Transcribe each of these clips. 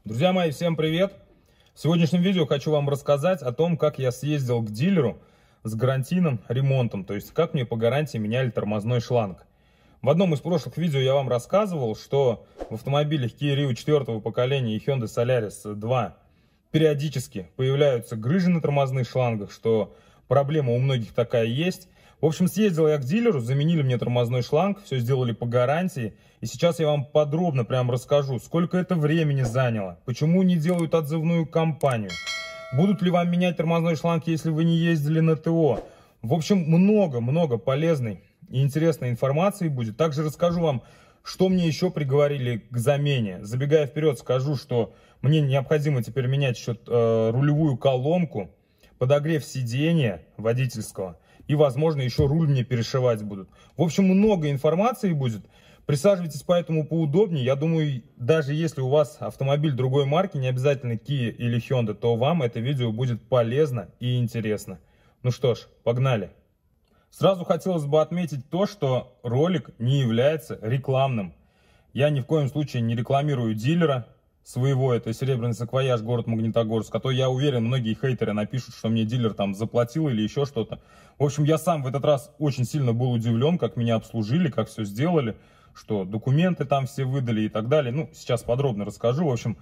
Друзья мои, всем привет! В сегодняшнем видео хочу вам рассказать о том, как я съездил к дилеру с гарантийным ремонтом, то есть как мне по гарантии меняли тормозной шланг. В одном из прошлых видео я вам рассказывал, что в автомобилях Kia Rio 4 поколения и Hyundai Solaris 2 периодически появляются грыжи на тормозных шлангах, что проблема у многих такая есть. В общем, съездил я к дилеру, заменили мне тормозной шланг, все сделали по гарантии. И сейчас я вам подробно прям расскажу, сколько это времени заняло, почему не делают отзывную кампанию, будут ли вам менять тормозной шланг, если вы не ездили на ТО. В общем, много полезной и интересной информации будет. Также расскажу вам, что мне еще приговорили к замене. Забегая вперед, скажу, что мне необходимо теперь менять еще рулевую колонку, подогрев сиденья водительского. И, возможно, еще руль мне перешивать будут. В общем, много информации будет. Присаживайтесь поэтому поудобнее. Я думаю, даже если у вас автомобиль другой марки, не обязательно Kia или Hyundai, то вам это видео будет полезно и интересно. Ну что ж, погнали. Сразу хотелось бы отметить то, что ролик не является рекламным. Я ни в коем случае не рекламирую дилера своего, это Серебряный Саквояж, город Магнитогорск, а то, я уверен, многие хейтеры напишут, что мне дилер там заплатил или еще что-то. В общем, я сам в этот раз очень сильно был удивлен, как меня обслужили, как все сделали, что документы там все выдали и так далее. Ну, сейчас подробно расскажу. В общем,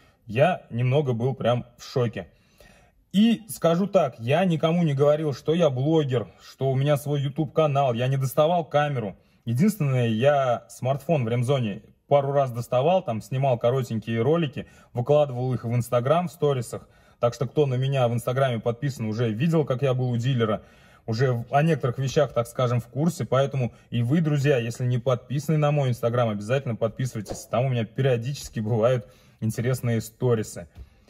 я немного был прям в шоке. И скажу так, я никому не говорил, что я блогер, что у меня свой YouTube-канал, я не доставал камеру. Единственное, я смартфон в ремзоне пару раз доставал, там снимал коротенькие ролики, выкладывал их в Инстаграм в сторисах. Так что кто на меня в Инстаграме подписан, уже видел, как я был у дилера. Уже о некоторых вещах, так скажем, в курсе. Поэтому и вы, друзья, если не подписаны на мой Инстаграм, обязательно подписывайтесь. Там у меня периодически бывают интересные сторисы.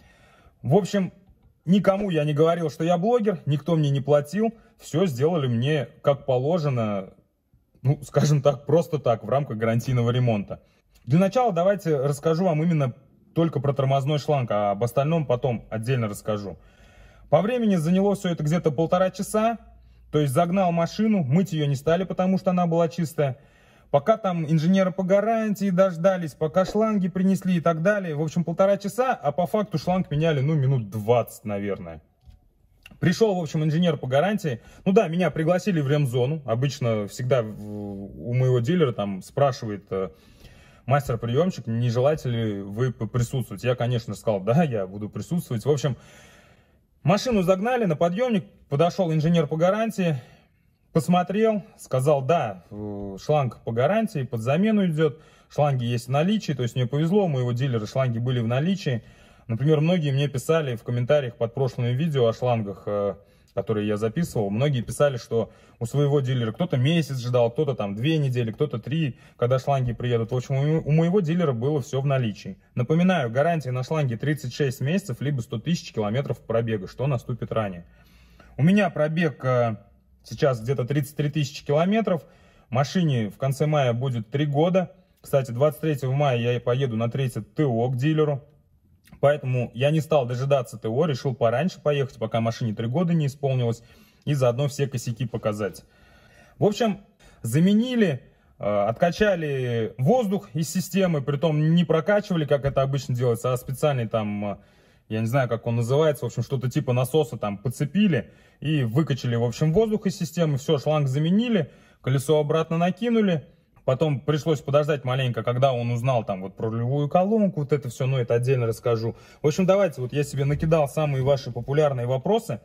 В общем, никому я не говорил, что я блогер, никто мне не платил. Все сделали мне как положено, ну, скажем так, просто так, в рамках гарантийного ремонта. Для начала давайте расскажу вам именно только про тормозной шланг, а об остальном потом отдельно расскажу. По времени заняло все это где-то 1,5 часа, то есть загнал машину, мыть ее не стали, потому что она была чистая. Пока там инженеры по гарантии дождались, пока шланги принесли и так далее. В общем, 1,5 часа, а по факту шланг меняли, ну, минут 20, наверное. Пришел, в общем, инженер по гарантии. Ну да, меня пригласили в ремзону. Обычно всегда у моего дилера там спрашивает мастер-приемщик, не желаете ли вы присутствовать. Я, конечно, сказал, да, я буду присутствовать. В общем, машину загнали на подъемник, подошел инженер по гарантии, посмотрел, сказал, да, шланг по гарантии, под замену идет, шланги есть в наличии, то есть мне повезло, у моего дилера шланги были в наличии. Например, многие мне писали в комментариях под прошлыми видео о шлангах, которые я записывал, многие писали, что у своего дилера кто-то месяц ждал, кто-то там 2 недели, кто-то 3, когда шланги приедут. В общем, у моего дилера было все в наличии. Напоминаю, гарантия на шланге 36 месяцев, либо 100 тысяч километров пробега, что наступит ранее. У меня пробег сейчас где-то 33 тысячи километров, машине в конце мая будет 3 года. Кстати, 23 мая я поеду на 3-е ТО к дилеру. Поэтому я не стал дожидаться ТО, решил пораньше поехать, пока машине 3 года не исполнилось, и заодно все косяки показать. В общем, заменили, откачали воздух из системы, притом не прокачивали, как это обычно делается, а специальный там, я не знаю, как он называется, в общем, что-то типа насоса там подцепили и выкачали, в общем, воздух из системы. Все, шланг заменили, колесо обратно накинули. Потом пришлось подождать маленько, когда он узнал там вот про рулевую колонку, вот это все, но это отдельно расскажу. В общем, давайте, вот я себе накидал самые ваши популярные вопросы.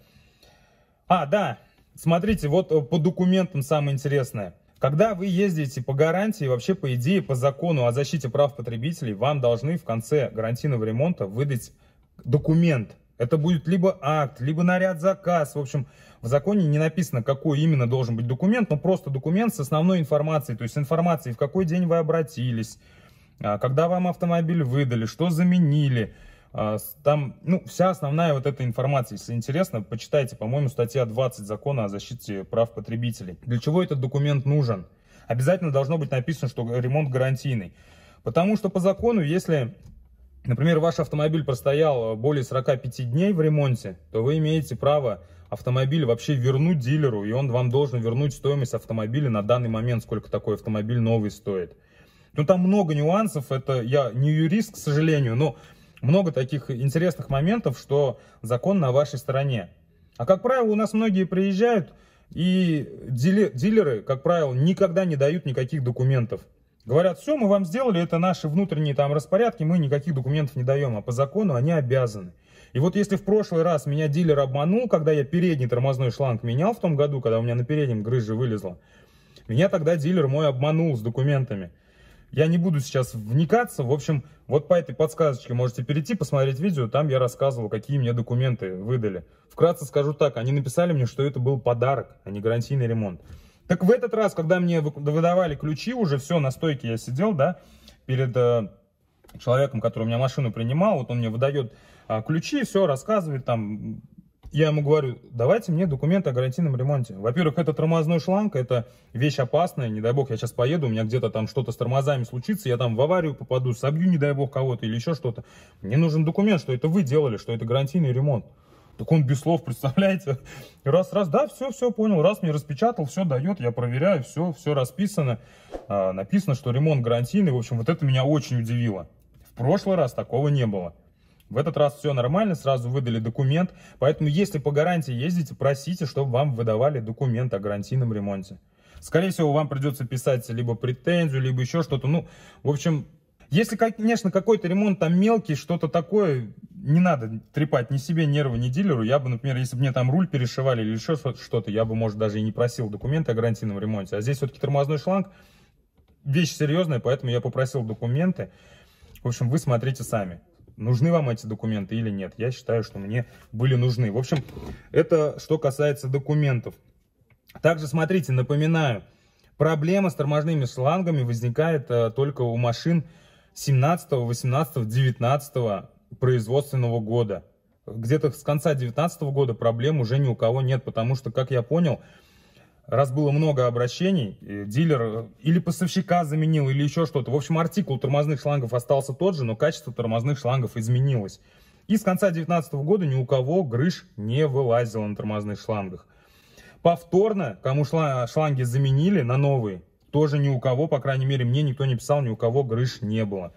А, да, смотрите, вот по документам самое интересное. Когда вы ездите по гарантии, вообще по идее, по закону о защите прав потребителей, вам должны в конце гарантийного ремонта выдать документ. Это будет либо акт, либо наряд заказ. В общем, в законе не написано, какой именно должен быть документ, но просто документ с основной информацией. То есть информацией, в какой день вы обратились, когда вам автомобиль выдали, что заменили. Там, ну, вся основная вот эта информация. Если интересно, почитайте, по-моему, статья 20 закона о защите прав потребителей. Для чего этот документ нужен? Обязательно должно быть написано, что ремонт гарантийный. Потому что по закону, если, например, ваш автомобиль простоял более 45 дней в ремонте, то вы имеете право автомобиль вообще вернуть дилеру, и он вам должен вернуть стоимость автомобиля на данный момент, сколько такой автомобиль новый стоит. Ну, там много нюансов, это я не юрист, к сожалению, но много таких интересных моментов, что закон на вашей стороне. А как правило, у нас многие приезжают, и дилеры, как правило, никогда не дают никаких документов. Говорят, все, мы вам сделали, это наши внутренние там распорядки, мы никаких документов не даем, а по закону они обязаны. И вот если в прошлый раз меня дилер обманул, когда я передний тормозной шланг менял в том году, когда у меня на переднем грыжа вылезла, меня тогда дилер мой обманул с документами. Я не буду сейчас вникаться, в общем, вот по этой подсказочке можете перейти, посмотреть видео, там я рассказывал, какие мне документы выдали. Вкратце скажу так, они написали мне, что это был подарок, а не гарантийный ремонт. Так в этот раз, когда мне выдавали ключи, уже все, на стойке я сидел, да, перед человеком, который у меня машину принимал, вот он мне выдает ключи, все, рассказывает там. Я ему говорю, давайте мне документы о гарантийном ремонте. Во-первых, это тормозной шланг, это вещь опасная, не дай бог, я сейчас поеду, у меня где-то там что-то с тормозами случится, я там в аварию попаду, собью, не дай бог, кого-то или еще что-то. Мне нужен документ, что это вы делали, что это гарантийный ремонт. Так он без слов, представляете? Раз, да, все, понял, раз мне распечатал, все дает, я проверяю, все расписано. Написано, что ремонт гарантийный, в общем, вот это меня очень удивило. В прошлый раз такого не было. В этот раз все нормально, сразу выдали документ. Поэтому, если по гарантии ездите, просите, чтобы вам выдавали документ о гарантийном ремонте. Скорее всего, вам придется писать либо претензию, либо еще что-то. Ну, в общем, если, конечно, какой-то ремонт там мелкий, что-то такое, не надо трепать ни себе нервы, ни дилеру. Я бы, например, если бы мне там руль перешивали или еще что-то, я бы, может, даже и не просил документы о гарантийном ремонте. А здесь все-таки тормозной шланг, вещь серьезная, поэтому я попросил документы. В общем, вы смотрите сами. Нужны вам эти документы или нет? Я считаю, что мне были нужны. В общем, это что касается документов. Также, смотрите, напоминаю, проблема с тормозными шлангами возникает только у машин 17, 18, 19 производственного года. Где-то с конца 19 года проблем уже ни у кого нет, потому что, как я понял, раз было много обращений, дилер или поставщика заменил, или еще что-то. В общем, артикул тормозных шлангов остался тот же, но качество тормозных шлангов изменилось. И с конца 2019 года ни у кого грыж не вылазило на тормозных шлангах. Повторно, кому шланги заменили на новые, тоже ни у кого, по крайней мере, мне никто не писал, ни у кого грыж не было.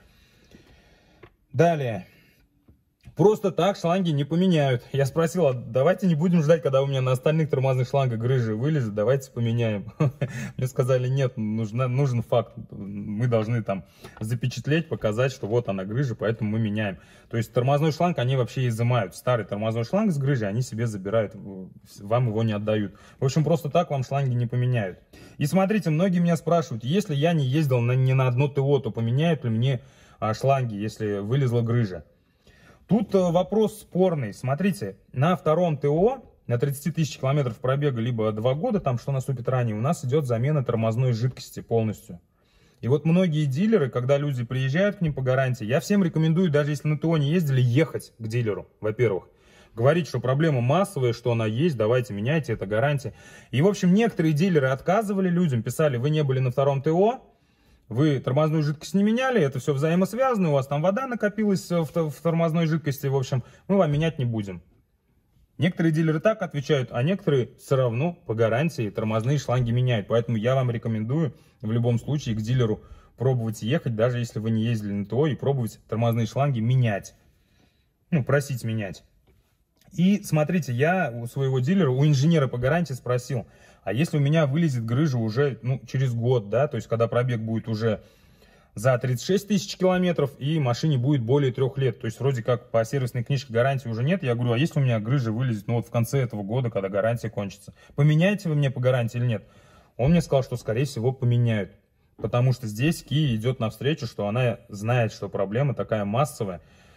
Далее. Просто так шланги не поменяют. Я спросил, а давайте не будем ждать, когда у меня на остальных тормозных шлангах грыжи вылезет, давайте поменяем. Мне сказали, нет, нужен факт. Мы должны там запечатлеть, показать, что вот она грыжа, поэтому мы меняем. То есть тормозной шланг они вообще изымают. Старый тормозной шланг с грыжей они себе забирают, вам его не отдают. В общем, просто так вам шланги не поменяют. И смотрите, многие меня спрашивают, если я не ездил ни на одно ТО, то поменяют ли мне шланги, если вылезла грыжа? Тут вопрос спорный. Смотрите, на втором ТО, на 30 тысяч километров пробега, либо 2 года, там что наступит ранее, у нас идет замена тормозной жидкости полностью. И вот многие дилеры, когда люди приезжают к ним по гарантии, я всем рекомендую, даже если на ТО не ездили, ехать к дилеру, во-первых. Говорить, что проблема массовая, что она есть, давайте меняйте, это гарантия. И, в общем, некоторые дилеры отказывали людям, писали, вы не были на втором ТО, вы тормозную жидкость не меняли, это все взаимосвязано, у вас там вода накопилась в тормозной жидкости, в общем, мы вам менять не будем. Некоторые дилеры так отвечают, а некоторые все равно по гарантии тормозные шланги меняют. Поэтому я вам рекомендую в любом случае к дилеру пробовать ехать, даже если вы не ездили на ТО, и пробовать тормозные шланги менять. Ну, просить менять. И смотрите, я у своего дилера, у инженера по гарантии спросил, а если у меня вылезет грыжа уже через год, да, то есть когда пробег будет уже за 36 тысяч километров и машине будет более 3 лет, то есть вроде как по сервисной книжке гарантии уже нет, я говорю, а если у меня грыжа вылезет, вот в конце этого года, когда гарантия кончится, поменяете вы мне по гарантии или нет? Он мне сказал, что скорее всего поменяют, потому что здесь Kia идет навстречу, что она знает, что проблема такая массовая,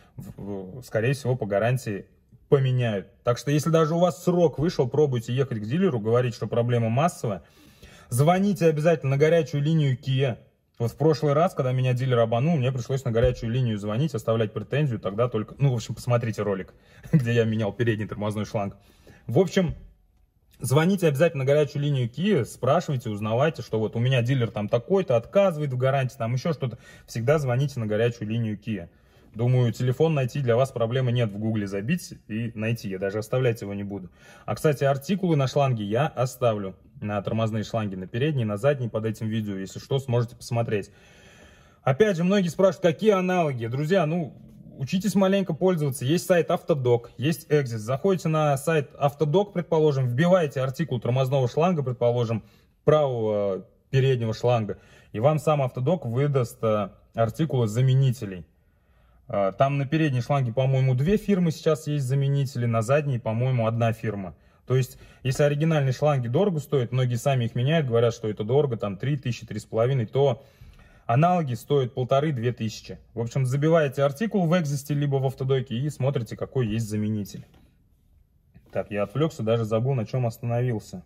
скорее всего по гарантии поменяют. Так что если даже у вас срок вышел, пробуйте ехать к дилеру, говорить, что проблема массовая. Звоните обязательно на горячую линию Kia. Вот в прошлый раз, когда меня дилер обманул, мне пришлось на горячую линию звонить, оставлять претензию, тогда только... Ну, в общем, посмотрите ролик, где я менял передний тормозной шланг. В общем, звоните обязательно на горячую линию Kia, спрашивайте, узнавайте, что вот у меня дилер там такой-то, отказывает в гарантии, там еще что-то. Всегда звоните на горячую линию Kia. Думаю, телефон найти для вас проблемы нет, в гугле забить и найти, я даже оставлять его не буду. А, кстати, артикулы на шланге я оставлю, на тормозные шланги, на передние, на задние под этим видео, если что, сможете посмотреть. Опять же, многие спрашивают, какие аналоги. Друзья, учитесь маленько пользоваться. Есть сайт Автодок, есть Exis. Заходите на сайт Автодок, предположим, вбиваете артикул тормозного шланга, предположим, правого переднего шланга, и вам сам Автодок выдаст артикулы заменителей. Там на передней шланге, по-моему, 2 фирмы сейчас есть заменители, на задней, по-моему, 1 фирма. То есть, если оригинальные шланги дорого стоят, многие сами их меняют, говорят, что это дорого, там 3000, 3500, то аналоги стоят 1500-2000. В общем, забиваете артикул в Exis либо в Автодоке и смотрите, какой есть заменитель. Так, я отвлекся, даже забыл, на чем остановился.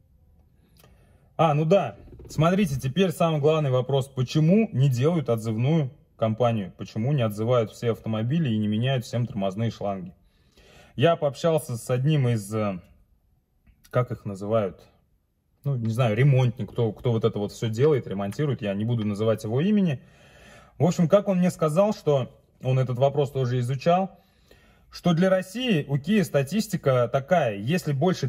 Ну да, смотрите, теперь самый главный вопрос. Почему не делают отзывную кампанию? Почему не отзывают все автомобили и не меняют всем тормозные шланги? Я пообщался с одним из, как их называют, ну, не знаю, ремонтник, кто вот это вот все делает, ремонтирует, я не буду называть его имени. В общем, как он мне сказал, что он этот вопрос тоже изучал, что для России у Kia статистика такая: если больше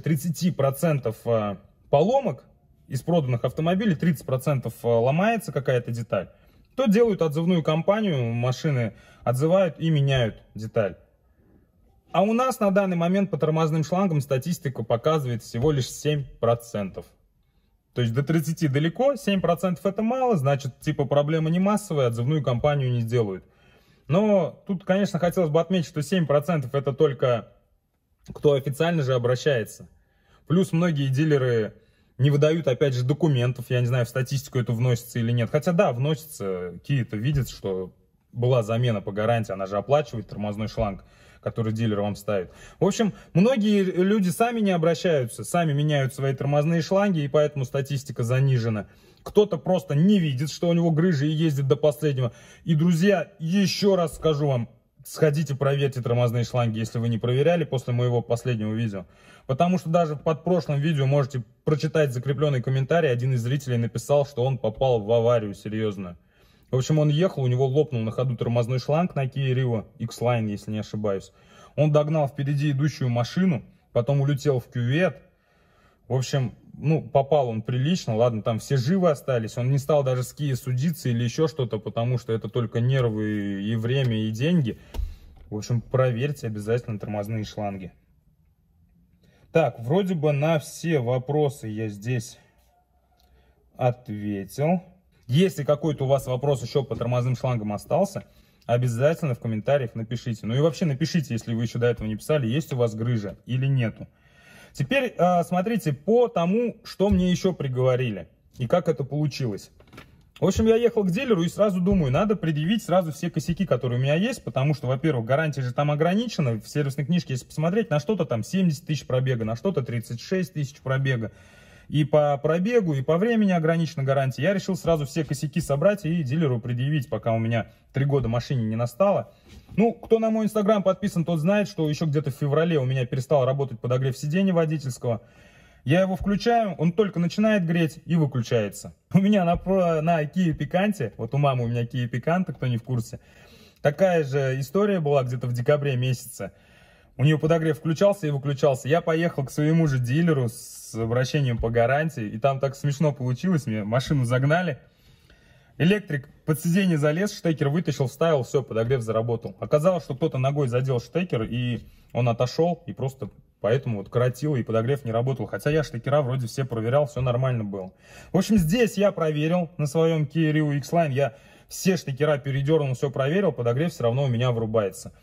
30% поломок из проданных автомобилей, 30% ломается какая-то деталь, то делают отзывную кампанию, машины отзывают и меняют деталь. А у нас на данный момент по тормозным шлангам статистика показывает всего лишь 7%. То есть до 30 далеко, 7% это мало, значит, типа проблема не массовая, отзывную кампанию не сделают. Но тут, конечно, хотелось бы отметить, что 7% это только кто официально же обращается. Плюс многие дилеры не выдают, опять же, документов, я не знаю, в статистику это вносится или нет. Хотя да, вносится, Kia-то видит, что была замена по гарантии, она же оплачивает тормозной шланг, который дилер вам ставит. В общем, многие люди сами не обращаются, сами меняют свои тормозные шланги, и поэтому статистика занижена. Кто-то просто не видит, что у него грыжа, и ездит до последнего. И, друзья, еще раз скажу вам, сходите, проверьте тормозные шланги, если вы не проверяли после моего последнего видео. Потому что даже под прошлым видео можете прочитать закрепленный комментарий. Один из зрителей написал, что он попал в аварию серьезную. В общем, он ехал, у него лопнул на ходу тормозной шланг на Kia Rio X-Line, если не ошибаюсь. Он догнал впереди идущую машину, потом улетел в кювет. В общем, ну, попал он прилично, ладно, там все живы остались. Он не стал даже с Kia судиться или еще что-то, потому что это только нервы и время, и деньги. В общем, проверьте обязательно тормозные шланги. Так, вроде бы на все вопросы я здесь ответил. Если какой-то у вас вопрос еще по тормозным шлангам остался, обязательно в комментариях напишите. Ну и вообще напишите, если вы еще до этого не писали, есть у вас грыжа или нету. Теперь смотрите по тому, что мне еще приговорили и как это получилось. В общем, я ехал к дилеру и сразу думаю, надо предъявить сразу все косяки, которые у меня есть, потому что, во-первых, гарантия же там ограничена. В сервисной книжке, если посмотреть, на что-то там 70 тысяч пробега, на что-то 36 тысяч пробега. И по пробегу, и по времени ограничена гарантия. Я решил сразу все косяки собрать и дилеру предъявить, пока у меня 3 года машине не настало. Ну, кто на мой инстаграм подписан, тот знает, что еще где-то в феврале у меня перестал работать подогрев сиденья водительского. Я его включаю, он только начинает греть и выключается. У меня на Kia Picanto, вот у мамы у меня Kia Picanto, кто не в курсе, такая же история была где-то в декабре месяце. У нее подогрев включался и выключался. Я поехал к своему же дилеру с обращением по гарантии, и там так смешно получилось, мне машину загнали. Электрик под сиденье залез, штекер вытащил, вставил, все, подогрев заработал. Оказалось, что кто-то ногой задел штекер, и он отошел, и просто поэтому вот коротило, и подогрев не работал. Хотя я штекера вроде все проверял, все нормально было. В общем, здесь я проверил на своем Kia Rio X-Line, я все штекера передернул, все проверил, подогрев все равно у меня врубается.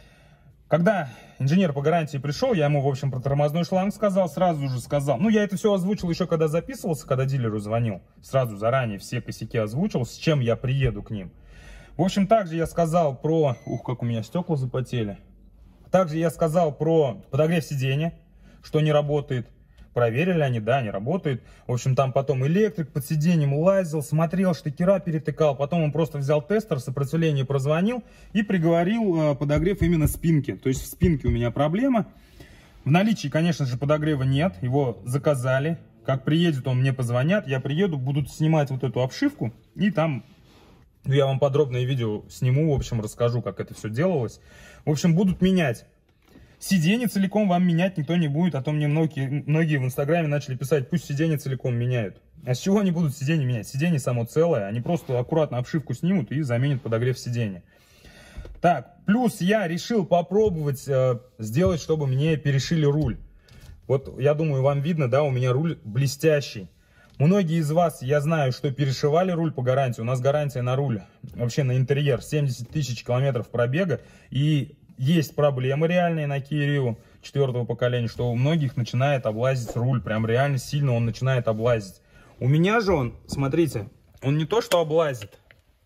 Когда инженер по гарантии пришел, я ему, в общем, про тормозной шланг сказал, сразу же сказал. Ну, я это все озвучил еще когда записывался, когда дилеру звонил. Сразу заранее все косяки озвучил, с чем я приеду к ним. В общем, также я сказал про... Ух, как у меня стекла запотели. Также я сказал про подогрев сиденья, что не работает. Проверили они, да, не работает. В общем, там потом электрик под сиденьем лазил, смотрел, штекера перетыкал. Потом он просто взял тестер, сопротивление прозвонил и приговорил подогрев именно спинки. То есть в спинке у меня проблема. В наличии, конечно же, подогрева нет. Его заказали. Как приедет он, мне позвонят. Я приеду, будут снимать вот эту обшивку. И там я вам подробное видео сниму. В общем, расскажу, как это все делалось. В общем, будут менять. Сиденье целиком вам менять никто не будет, а то мне многие в инстаграме начали писать, пусть сиденье целиком меняют. А с чего они будут сиденье менять? Сиденье само целое, они просто аккуратно обшивку снимут и заменят подогрев сиденья. Так, плюс я решил попробовать сделать, чтобы мне перешили руль. Вот, я думаю, вам видно, да, у меня руль блестящий. Многие из вас, я знаю, что перешивали руль по гарантии. У нас гарантия на руль, вообще на интерьер, 70 тысяч километров пробега. И есть проблемы реальные на Kia Rio 4-го поколения, что у многих начинает облазить руль. Прям реально сильно он начинает облазить. У меня же он, смотрите, он не то что облазит.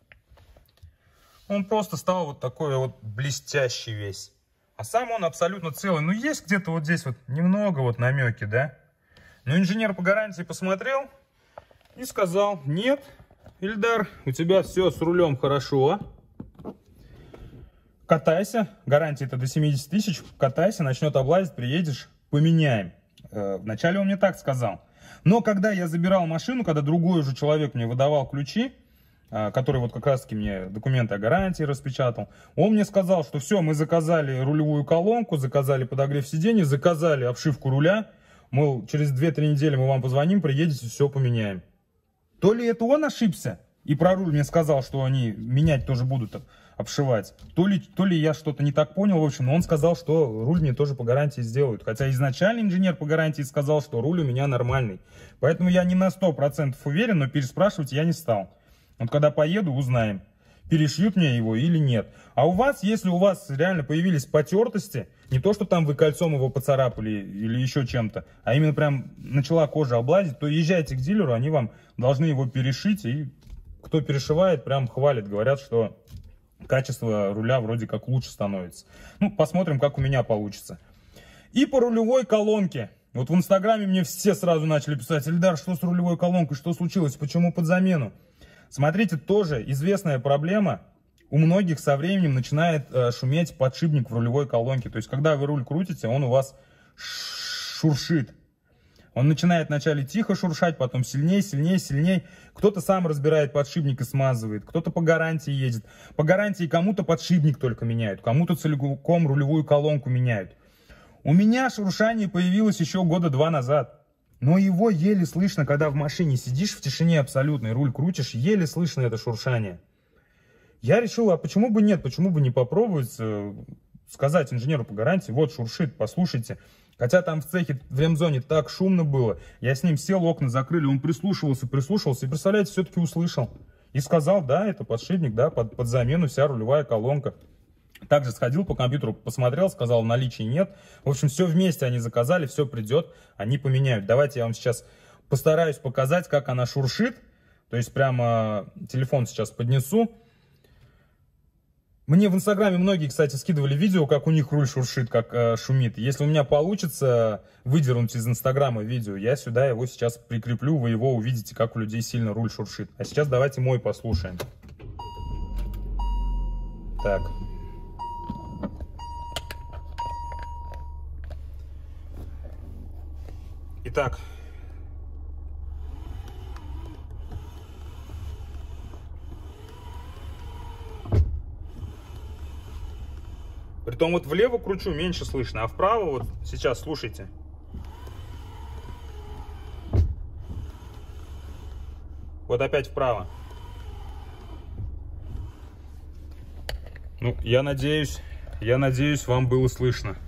Он просто стал вот такой вот блестящий весь. А сам он абсолютно целый. Ну, есть где-то вот здесь вот немного вот намеки, да? Но инженер по гарантии посмотрел и сказал: нет, Ильдар, у тебя все с рулем хорошо. Катайся. Гарантия это до 70 тысяч. Катайся, начнет облазить, приедешь, поменяем. Вначале он мне так сказал. Но когда я забирал машину, когда другой уже человек мне выдавал ключи, который вот как раз таки мне документы о гарантии распечатал, он мне сказал, что все, мы заказали рулевую колонку, заказали подогрев сидений, заказали обшивку руля, мол, через 2-3 недели мы вам позвоним, приедете, все поменяем. То ли это он ошибся и про руль мне сказал, что они менять тоже будут обшивать, то ли я что-то не так понял, в общем, но он сказал, что руль мне тоже по гарантии сделают. Хотя изначально инженер по гарантии сказал, что руль у меня нормальный. Поэтому я не на 100% уверен, но переспрашивать я не стал. Вот когда поеду, узнаем, перешьют мне его или нет. А у вас, если у вас реально появились потертости, не то, что там вы кольцом его поцарапали или еще чем-то, а именно прям начала кожа облазить, то езжайте к дилеру, они вам должны его перешить. И кто перешивает, прям хвалит, говорят, что качество руля вроде как лучше становится. Ну, посмотрим, как у меня получится. И по рулевой колонке. Вот в инстаграме мне все сразу начали писать: Ильдар, что с рулевой колонкой, что случилось, почему под замену? Смотрите, тоже известная проблема. У многих со временем начинает шуметь подшипник в рулевой колонке. То есть, когда вы руль крутите, он у вас шуршит. Он начинает вначале тихо шуршать, потом сильнее, сильнее, сильнее. Кто-то сам разбирает подшипник и смазывает, кто-то по гарантии едет. По гарантии кому-то подшипник только меняют, кому-то целиком рулевую колонку меняют. У меня шуршание появилось еще года 2 назад. Но его еле слышно, когда в машине сидишь в тишине абсолютной, руль крутишь, еле слышно это шуршание. Я решил, а почему бы нет, почему бы не попробовать сказать инженеру по гарантии: вот шуршит, послушайте. Хотя там в цехе, в ремзоне так шумно было, я с ним сел, окна закрыли, он прислушивался, и, представляете, все-таки услышал. И сказал: да, это подшипник, да, под замену вся рулевая колонка. Также сходил по компьютеру, посмотрел, сказал, наличия нет. В общем, все вместе они заказали, все придет, они поменяют. Давайте я вам сейчас постараюсь показать, как она шуршит. То есть прямо телефон сейчас поднесу. Мне в инстаграме многие, кстати, скидывали видео, как у них руль шуршит, как шумит. Если у меня получится выдернуть из инстаграма видео, я сюда его сейчас прикреплю, вы его увидите, как у людей сильно руль шуршит. А сейчас давайте мой послушаем. Так. Итак, притом вот влево кручу, меньше слышно, а вправо вот сейчас слушайте. Вот опять вправо. Ну, я надеюсь, вам было слышно.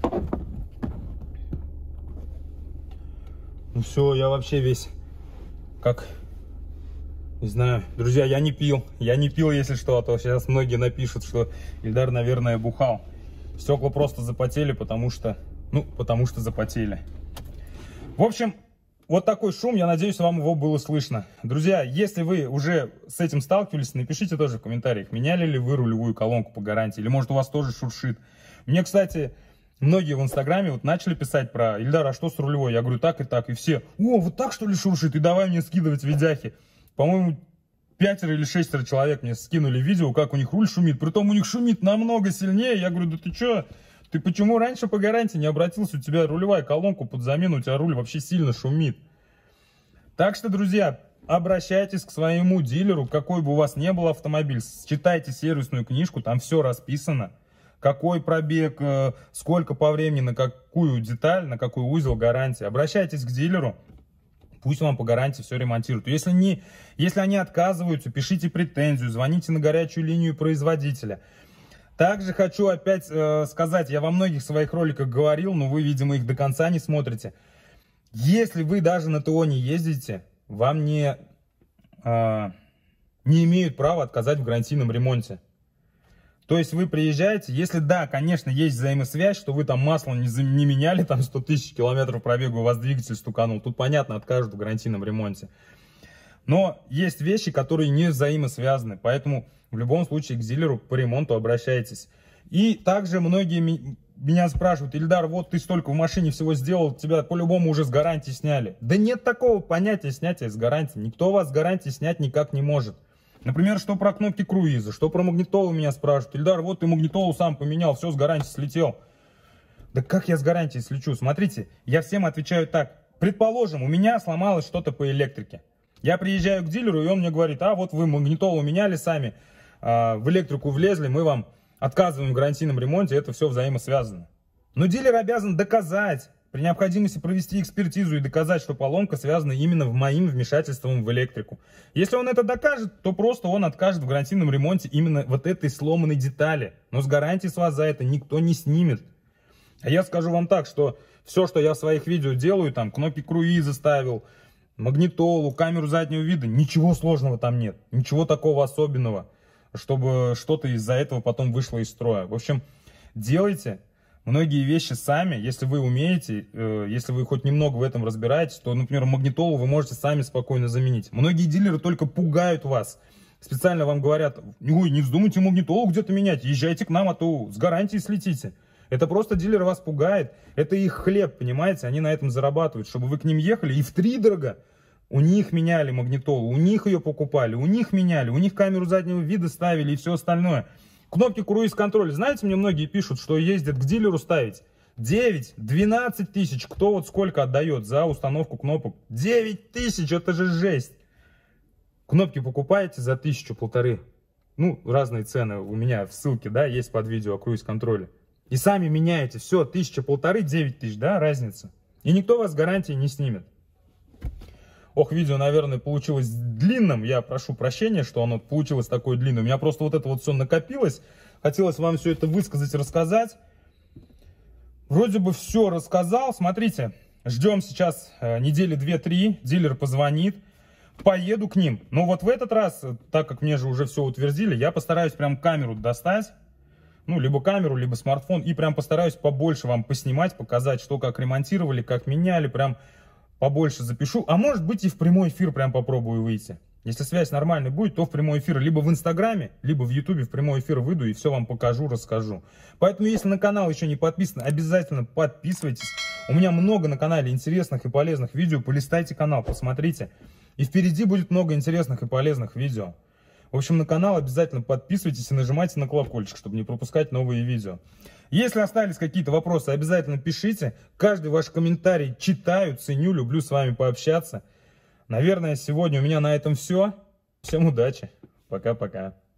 Ну все, я вообще весь как, не знаю, друзья, я не пил, если что, а то сейчас многие напишут, что Ильдар, наверное, бухал. Стекла просто запотели, потому что запотели. В общем, вот такой шум, я надеюсь, вам его было слышно. Друзья, если вы уже с этим сталкивались, напишите тоже в комментариях, меняли ли вы рулевую колонку по гарантии, или может у вас тоже шуршит. Мне, кстати, многие в инстаграме вот начали писать про: Ильдар, а что с рулевой? Я говорю, так и так. И все: о, вот так что ли шуршит? И давай мне скидывать видяхи. По-моему, 5 или 6 человек мне скинули видео, как у них руль шумит. Притом у них шумит намного сильнее. Я говорю, да ты что? Ты почему раньше по гарантии не обратился? У тебя рулевая колонка под замену, у тебя руль вообще сильно шумит. Так что, друзья, обращайтесь к своему дилеру, какой бы у вас ни был автомобиль. Читайте сервисную книжку, там все расписано. Какой пробег, сколько по времени, на какую деталь, на какой узел гарантии. Обращайтесь к дилеру, пусть вам по гарантии все ремонтируют. Если они отказываются, пишите претензию, звоните на горячую линию производителя. Также хочу опять сказать, я во многих своих роликах говорил, но вы, видимо, их до конца не смотрите. Если вы даже на ТО не ездите, вам не имеют права отказать в гарантийном ремонте. То есть вы приезжаете, если да, конечно, есть взаимосвязь, что вы там масло не меняли, там 100 тысяч километров пробега, у вас двигатель стуканул, тут понятно, откажут в гарантийном ремонте. Но есть вещи, которые не взаимосвязаны, поэтому в любом случае к дилеру по ремонту обращайтесь. И также многие меня спрашивают: Ильдар, вот ты столько в машине всего сделал, тебя по-любому уже с гарантии сняли. Да нет такого понятия снятия с гарантии, никто вас с гарантии снять никак не может. Например, что про кнопки круиза, что про магнитолу меня спрашивают. Ильдар, вот ты магнитолу сам поменял, все, с гарантии слетел. Да как я с гарантией слечу? Смотрите, я всем отвечаю так. Предположим, у меня сломалось что-то по электрике. Я приезжаю к дилеру, и он мне говорит: а вот вы магнитолу меняли сами, в электрику влезли, мы вам отказываем в гарантийном ремонте, это все взаимосвязано. Но дилер обязан доказать, при необходимости провести экспертизу и доказать, что поломка связана именно моим вмешательством в электрику. Если он это докажет, то просто он откажет в гарантийном ремонте именно вот этой сломанной детали. Но с гарантии с вас за это никто не снимет. А я скажу вам так, что все, что я в своих видео делаю, там кнопки круиза ставил, магнитолу, камеру заднего вида, ничего сложного там нет. Ничего такого особенного, чтобы что-то из-за этого потом вышло из строя. В общем, делайте многие вещи сами, если вы умеете, если вы хоть немного в этом разбираетесь, то, например, магнитолу вы можете сами спокойно заменить. Многие дилеры только пугают вас. Специально вам говорят: ой, не вздумайте магнитолу где-то менять, езжайте к нам, а то с гарантией слетите. Это просто дилер вас пугает, это их хлеб, понимаете, они на этом зарабатывают, чтобы вы к ним ехали и втридорога у них меняли магнитолу, у них ее покупали, у них меняли, у них камеру заднего вида ставили и все остальное. Кнопки круиз-контроль, знаете, мне многие пишут, что ездят к дилеру ставить 9-12 тысяч, кто вот сколько отдает за установку кнопок. 9 тысяч, это же жесть. Кнопки покупаете за 1000-1500, ну, разные цены у меня в ссылке, да, есть под видео о круиз-контроле. И сами меняете, все, 1000-1500, 9 тысяч, да, разница. И никто вас с гарантией не снимет. Ох, видео, наверное, получилось длинным. Я прошу прощения, что оно получилось такое длинное. У меня просто вот это вот все накопилось. Хотелось вам все это высказать, рассказать. Вроде бы все рассказал. Смотрите, ждем сейчас недели 2-3. Дилер позвонит. Поеду к ним. Но вот в этот раз, так как мне же уже все утвердили, я постараюсь прям камеру достать. Ну, либо камеру, либо смартфон. И прям постараюсь побольше вам поснимать, показать, что как ремонтировали, как меняли. Прям побольше запишу. А может быть и в прямой эфир прям попробую выйти. Если связь нормальная будет, то в прямой эфир. Либо в Инстаграме, либо в Ютубе в прямой эфир выйду и все вам покажу, расскажу. Поэтому, если на канал еще не подписаны, обязательно подписывайтесь. У меня много на канале интересных и полезных видео. Полистайте канал, посмотрите. И впереди будет много интересных и полезных видео. В общем, на канал обязательно подписывайтесь и нажимайте на колокольчик, чтобы не пропускать новые видео. Если остались какие-то вопросы, обязательно пишите. Каждый ваш комментарий читаю, ценю, люблю с вами пообщаться. Наверное, сегодня у меня на этом все. Всем удачи. Пока-пока.